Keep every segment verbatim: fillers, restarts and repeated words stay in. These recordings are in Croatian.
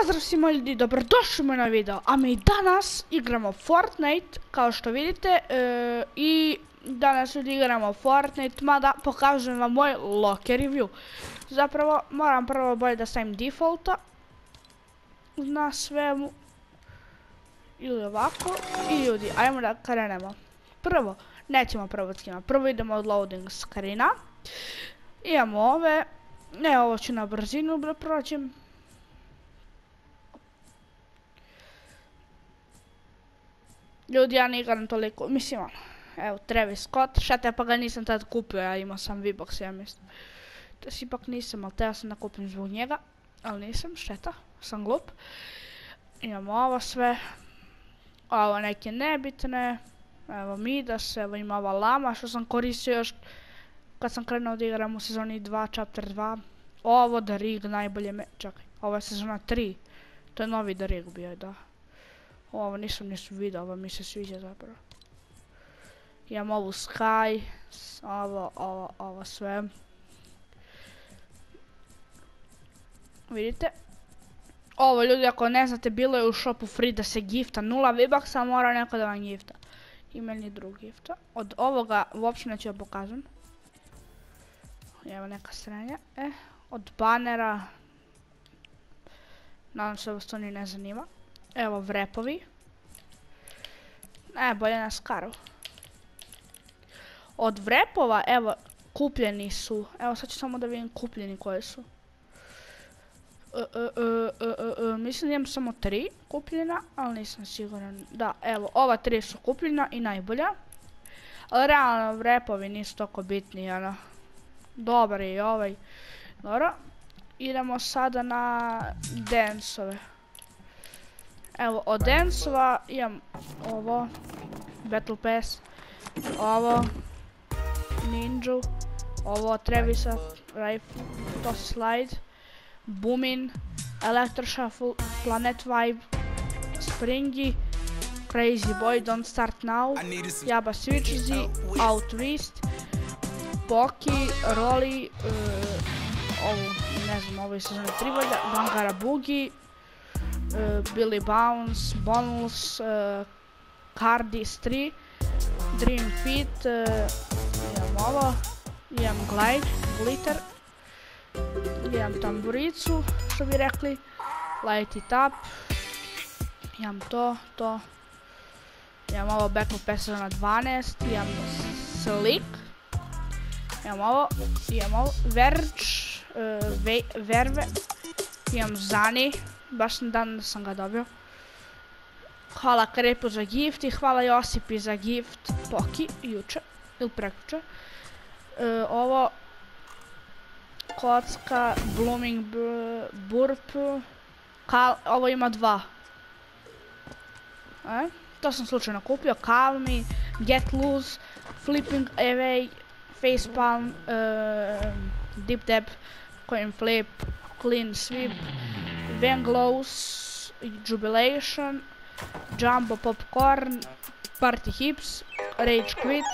Pozdrav svima ljudi, dobrodošli u na video, a mi danas igramo Fortnite, kao što vidite, e, i danas ljudi igramo Fortnite, mada pokažem vam moj locker review. Zapravo, moram prvo bolje da stavim defaulta na svemu, ili ovako, i ljudi, ajmo da krenemo. Prvo, nećemo prvo od skina, prvo idemo od loading screena, imamo ove, ne, ovo ću na brzinu da prođem. Ljudi, ja ne igram toliko, mislim ono, evo, Travis Scott, šete pa ga nisam tad kupio, ja imao sam V-Box, ja mislim. To si ipak nisam, ali teo sam da kupim zbog njega, ali nisam, šteta, sam glup. Imamo ovo sve, ovo neke nebitne, evo Midas, evo ima ova lama što sam koristio još kad sam krenuo da igram u sezoni dva, chapter dva. Ovo The Rig najbolje me, čekaj, ovo je sezona tri, to je novi The Rig bio, da. Ovo nisam nisu vidio, ovo mi se sviđa zapravo. Imam ovu Sky, ovo, ovo, ovo sve. Vidite? Ovo ljudi, ako ne znate, bilo je u shopu free da se gifta, nula V-Bucks, mora neko da vam gifta. Ima ni drug gifta. Od ovoga uopće neću da pokažem. Evo neka srenja. E, od banera. Nadam se ovo to ni ne zanima. Evo vrepovi. Ne, bolje na skaru. Od vrepova, evo, kupljeni su. Evo sad ću samo da vidim kupljeni koje su. E, e, e, e, e, mislim da imam samo tri kupljena, ali nisam siguran. Da, evo, ova tri su kupljena i najbolja. Ali realno vrepovi nisu toliko bitni, ono. Dobar je i ovaj. Dobro. Idemo sada na dance-ove. Evo, od dance-ova imam ovo, Battle Pass, ovo, Ninja, ovo Travisa, Rifle, to Slide, Boomin, Electro Shuffle, Planet Vibe, Springy, Crazy Boy, Don't Start Now, Jabba Switchzy, Out West, Poki, Rolly, uh, ovo, ne znam, ovo je sezona tri bolja, Bangara Boogie, Uh, Billy Bounce, Bonus, uh, Cardis tri, Dream Fit, uh, imam ovo, imam Glide, Glitter, imam tamburicu, što bi rekli, Light It Up, imam to, to, imam ovo Battle Pass na dvanaest, imam Slick, imam ovo, imam ovo, Verge, uh, Verve, imam Zani, baš dan sam ga dobio. Hvala Krepu za gift i hvala Josipi za gift Poki, juče, ili prekjuče. E, ovo, kocka, Blooming Burp, Kal, ovo ima dva. E, to sam slučajno kupio, Calm Me, Get Loose, Flipping Away, Facepalm, e, Deep Dab, Coin Flip, Clean Sweep, Vanglows, Jubilation, Jumbo Popcorn, Party Hips, Rage Quit,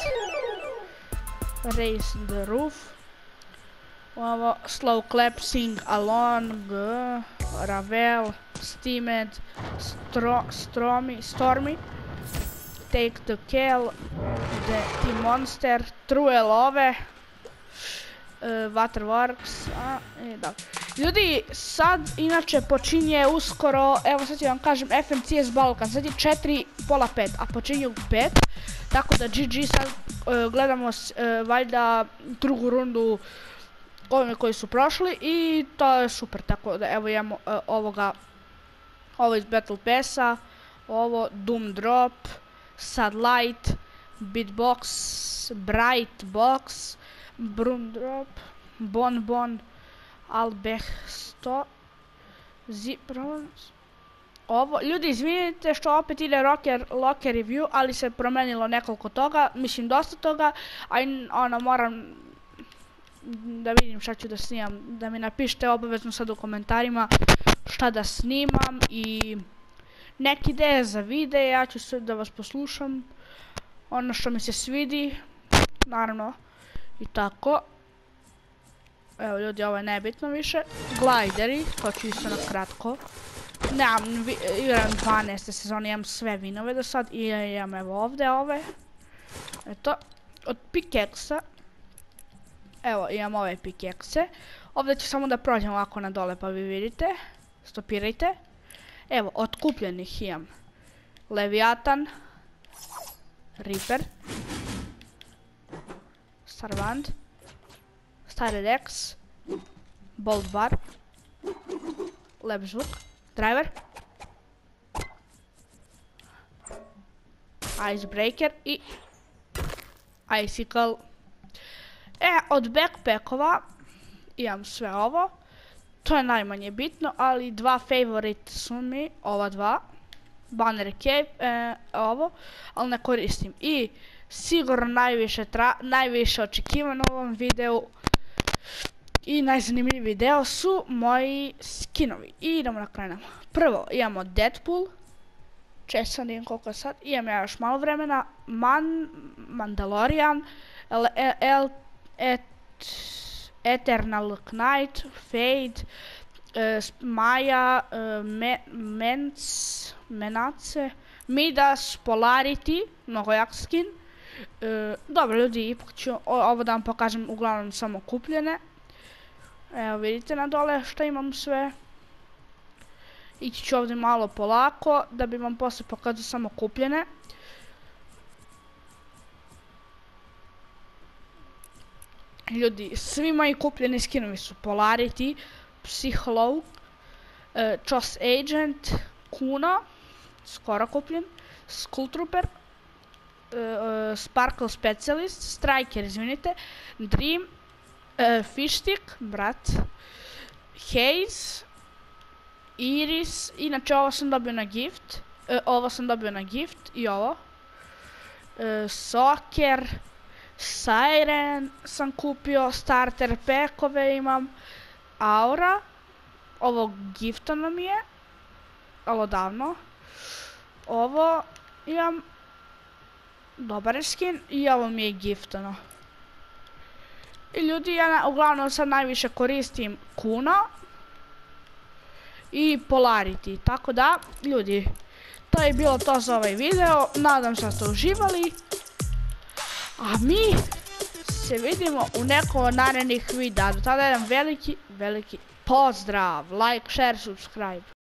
Race the Roof, ovo, Slow Clap, Sing Along, Ravel, Steamed, Stro, Stromy, Stormy, Take the Kill, The T-Monster, True Love, uh, Waterworks, a, i da. Ljudi, sad inače počinje uskoro, evo sad ću vam kažem, F M C S Balkan, sad je četiri, pola pet, a počinje u pet, tako da G G sad uh, gledamo uh, valjda drugu rundu ovime koji su prošli i to je super, tako da evo imamo uh, ovoga, ovo iz Battle Passa, ovo Doom Drop, sad Light, Beatbox, Bright Box, Broom Drop, Bon Bon, Albeh sto, Ziprons. Ovo, ljudi, izvinite što opet ide rocker, locker review, ali se promenilo nekoliko toga, mislim dosta toga, a ono moram da vidim šta ću da snimam, da mi napišete obavezno sad u komentarima šta da snimam i neke ideje za videe, ja ću sve da vas poslušam, ono što mi se svidi, naravno, i tako. Evo ljudi, ovo je nebitno više. Glideri, to ću isto na kratko. nemam, igram dvanaeste sezone, imam sve vinove do sad i imam evo ovdje ove. Eto, od pikeksa. Evo, imam ove pikekse. Ovdje ću samo da prođem ovako na dole pa vi vidite. Stopirajte. Evo, od kupljenih imam Leviatan, Reaper, Starwand, Styredex, Bolt Bar, Lebzvuk, Driver, Icebreaker i Icicle. E, od backpackova imam sve ovo. To je najmanje bitno, ali dva favorite su mi, ova dva. Banner Cape, e, ovo, ali ne koristim. I sigurno najviše, tra, najviše očekivano u ovom videu i najzanimljiviji video su moji skinovi. I idemo da krenemo. Prvo imamo Deadpool. Često nijem koliko sad. Imam ja još malo vremena. Man, Mandalorian, El, El, El, Et, Eternal Knight, Fade, uh, Maya, uh, Me, Menc, Menace, Midas, Polarity, mnogo jak skin. Uh, dobro ljudi, ipak ću ovo da vam pokažem uglavnom samo kupljene. Evo vidite na dole što imam sve. Ići ću ovdje malo polako da bi vam posle pokazao samo kupljene. Ljudi, svi moji kupljeni skinovi su Polarity, Psycholog, uh, Choss Agent, Kuno, skoro kupljen, Skulltrooper, uh, uh, Sparkle Specialist, Striker, izvinite, Dream, uh, Fishstick, brat, Haze, Iris, inače ovo sam dobio na gift, uh, ovo sam dobio na gift i ovo, uh, Soccer, Siren sam kupio, starter packove imam, Aura, ovo giftano mi je, ovo davno, ovo imam, dobar je skin i ovo mi je giftano. I ljudi, ja uglavnom sad najviše koristim Kuno i Polarity, tako da, ljudi, to je bilo to za ovaj video, nadam se da ste uživali. A mi se vidimo u nekom od narednih videa. Do tada jedan veliki, veliki pozdrav. Like, share, subscribe.